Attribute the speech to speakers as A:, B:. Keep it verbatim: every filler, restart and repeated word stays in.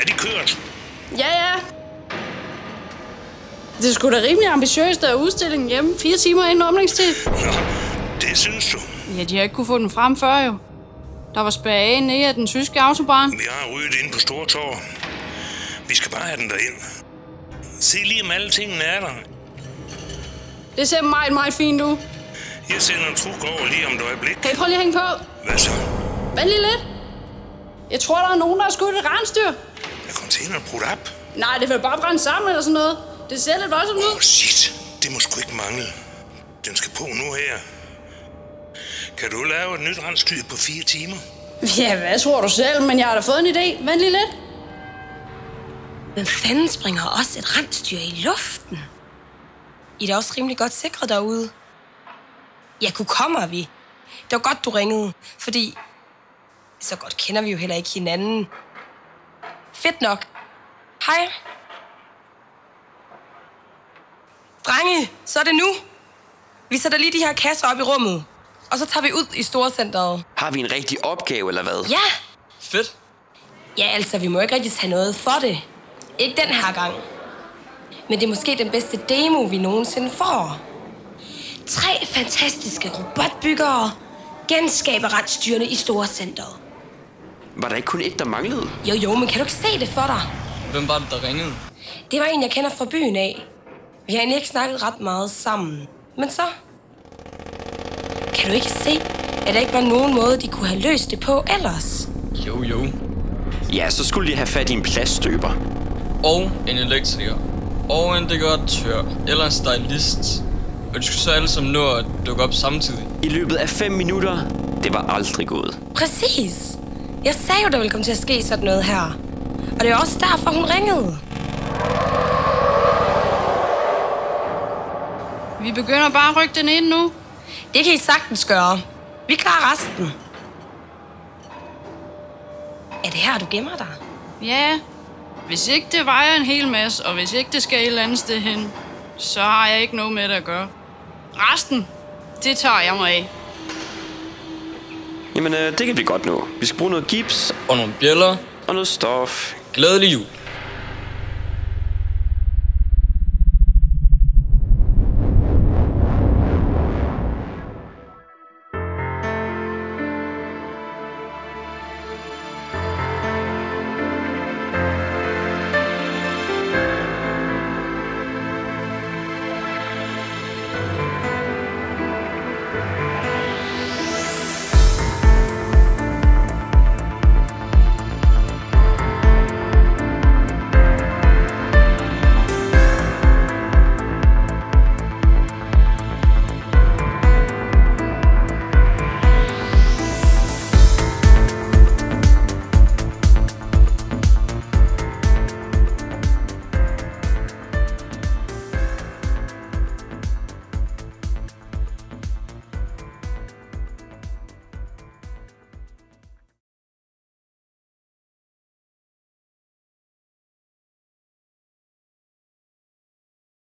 A: de kørt?
B: Ja, ja. Det er sgu da rimelig ambitiøst at udstillingen hjemme. Fire timer inden åbningstid.
A: Nå, det synes du.
B: Ja, de har ikke kunne få den frem før jo. Der var spærret nede af den tyske autobahn.
A: Vi har ryddet inde på Stortorv. Vi skal bare have den derind. Se lige om alle tingene er der.
B: Det ser meget, meget fint ud.
A: Jeg sender en truk over lige om et øjeblik.
B: Kan I prøve lige at hænge på?
A: Hvad så?
B: Vent lige lidt. Jeg tror, der er nogen, der har skudt et rensdyr.
A: Er containeren brudt op?
B: Nej, det vil bare brænde sammen eller sådan noget. Det ser lidt voldsomt ud.
A: Åh, oh, shit. Det må sgu ikke mangle. Den skal på nu her. Kan du lave et nyt rensdyr på fire timer?
B: Ja, hvad tror du selv? Men jeg har da fået en idé. Vent lige lidt.
C: Men fanden springer også et rensdyr i luften? I er da også rimelig godt sikret derude. Ja, kunne kommer vi? Det var godt, du ringede, fordi så godt kender vi jo heller ikke hinanden. Fedt nok. Hej. Drenge, så er det nu. Vi sætter lige de her kasser op i rummet, og så tager vi ud i storcenteret.
D: Har vi en rigtig opgave, eller hvad?
C: Ja.
E: Fedt.
C: Ja, altså, vi må ikke rigtig tage noget for det. Ikke den her gang. Men det er måske den bedste demo, vi nogensinde får. Tre fantastiske robotbyggere genskaber rensdyrene i storcenteret.
D: Var der ikke kun et, der manglede?
C: Jo, jo, men kan du ikke se det for dig?
E: Hvem var det, der ringede?
C: Det var en, jeg kender fra byen af. Vi har egentlig ikke snakket ret meget sammen. Men så... Kan du ikke se, at der ikke var nogen måde, de kunne have løst det på ellers?
E: Jo, jo.
D: Ja, så skulle de have fat i en plaststøber.
E: Og en elektriker. Og en dekoratør. Eller en stylist. Og de skulle så alle sammen nå at dukke op samtidig.
D: I løbet af fem minutter, det var aldrig gået.
C: Præcis. Jeg sagde jo, der ville komme til at ske sådan noget her. Og det er også derfor, hun ringede.
B: Vi begynder bare at rykke den ind nu.
C: Det kan I sagtens gøre. Vi klarer resten. Er det her, du gemmer dig?
B: Ja. Hvis ikke det vejer en hel masse, og hvis ikke det skal et eller andet sted hen, så har jeg ikke noget med det at gøre. Resten, det tager jeg mig af.
D: Jamen, øh, det kan vi godt nå. Vi skal bruge noget gips
E: Og nogle bjæller.
D: og noget stof.
E: Glædelig jul.